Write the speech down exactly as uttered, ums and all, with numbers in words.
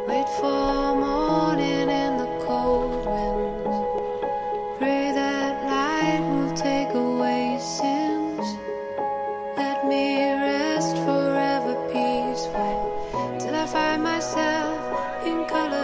Wait for morning in the cold winds. Pray that light will take away sins. Let me rest forever peaceful till I find myself in color.